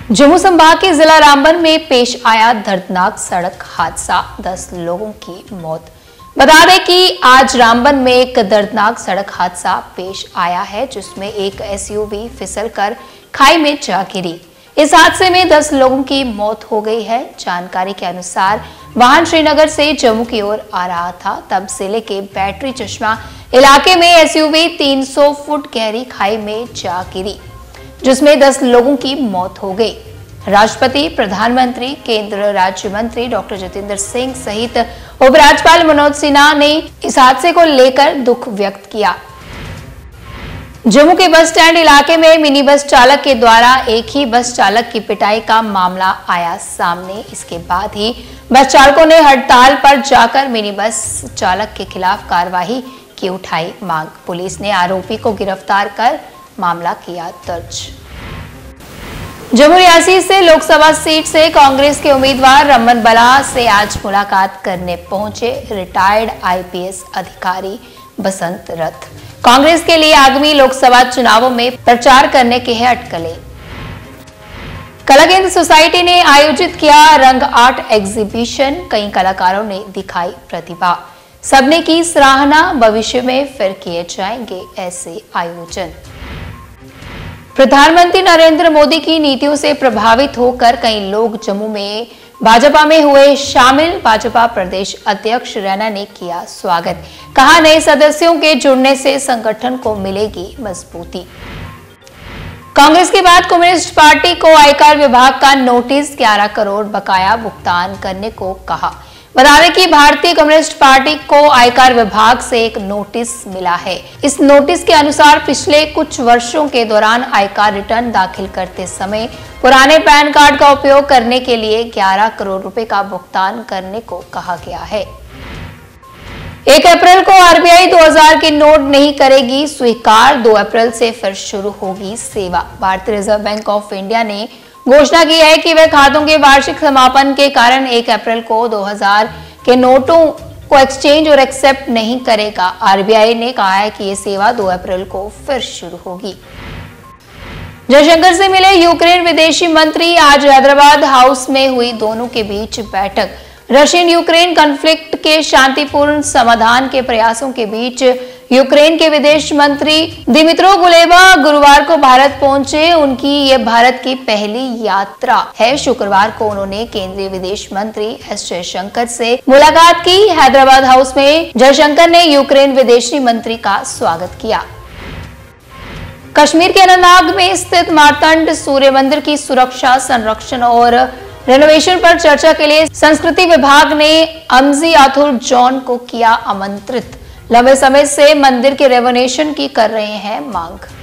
जम्मू संभाग के जिला रामबन में पेश आया दर्दनाक सड़क हादसा, 10 लोगों की मौत। बता दें कि आज रामबन में एक दर्दनाक सड़क हादसा पेश आया है, जिसमें एक एसयूवी फिसलकर खाई में जा गिरी। इस हादसे में 10 लोगों की मौत हो गई है। जानकारी के अनुसार वाहन श्रीनगर से जम्मू की ओर आ रहा था, तब जिले के बैटरी चश्मा इलाके में एसयूवी 300 फुट गहरी खाई में जा गिरी, जिसमें 10 लोगों की मौत हो गई। राष्ट्रपति, प्रधानमंत्री, केंद्र राज्य मंत्री डॉक्टर जितेंद्र सिंह सहित उपराज्यपाल मनोज सिन्हा ने इस हादसे को लेकर दुख व्यक्त किया। जम्मू के बस स्टैंड इलाके में मिनी बस चालक के द्वारा एक ही बस चालक की पिटाई का मामला आया सामने। इसके बाद ही बस चालकों ने हड़ताल पर जाकर मिनी बस चालक के खिलाफ कार्रवाई की उठाई मांग। पुलिस ने आरोपी को गिरफ्तार कर मामला किया दर्ज। जम्मू रियासी से लोकसभा सीट से कांग्रेस के उम्मीदवार रमन बला से आज मुलाकात करने पहुंचे रिटायर्ड आईपीएस अधिकारी बसंत रथ। कांग्रेस के लिए आगामी लोकसभा चुनावों में प्रचार करने के हैं अटकलें। कला केंद्र सोसाइटी ने आयोजित किया रंग आर्ट एग्जीबिशन, कई कलाकारों ने दिखाई प्रतिभा। सबने की सराहना, भविष्य में फिर किए जाएंगे ऐसे आयोजन। प्रधानमंत्री नरेंद्र मोदी की नीतियों से प्रभावित होकर कई लोग जम्मू में भाजपा में हुए शामिल। भाजपा प्रदेश अध्यक्ष रैना ने किया स्वागत, कहा नए सदस्यों के जुड़ने से संगठन को मिलेगी मजबूती। कांग्रेस के बाद कम्युनिस्ट पार्टी को आयकर विभाग का नोटिस, 11 करोड़ बकाया भुगतान करने को कहा। बता दें कि भारतीय कम्युनिस्ट पार्टी को आयकर विभाग से एक नोटिस मिला है। इस नोटिस के अनुसार पिछले कुछ वर्षों के दौरान आयकर रिटर्न दाखिल करते समय पुराने पैन कार्ड का उपयोग करने के लिए 11 करोड़ रुपए का भुगतान करने को कहा गया है। 1 अप्रैल को आरबीआई 2000 के नोट नहीं करेगी स्वीकार, 2 अप्रैल से फिर शुरू होगी सेवा। भारतीय रिजर्व बैंक ऑफ इंडिया ने घोषणा की है कि वह खातों के वार्षिक समापन के कारण 1 अप्रैल को 2000 के नोटों को एक्सचेंज और एक्सेप्ट नहीं करेगा। आरबीआई ने कहा है कि यह सेवा 2 अप्रैल को फिर शुरू होगी। जयशंकर से मिले यूक्रेन विदेशी मंत्री, आज हैदराबाद हाउस में हुई दोनों के बीच बैठक। रशियन यूक्रेन कॉन्फ्लिक्ट के शांतिपूर्ण समाधान के प्रयासों के बीच यूक्रेन के विदेश मंत्री दिमित्रो गुलेबा गुरुवार को भारत पहुंचे। उनकी यह भारत की पहली यात्रा है। शुक्रवार को उन्होंने केंद्रीय विदेश मंत्री एस जयशंकर से मुलाकात की। हैदराबाद हाउस में जयशंकर ने यूक्रेन विदेशी मंत्री का स्वागत किया। कश्मीर के अनंतनाग में स्थित मार्तंड सूर्य मंदिर की सुरक्षा, संरक्षण और रेनोवेशन पर चर्चा के लिए संस्कृति विभाग ने अमजी आथुर जॉन को किया आमंत्रित। लंबे समय से मंदिर के रेनोवेशन की कर रहे हैं मांग।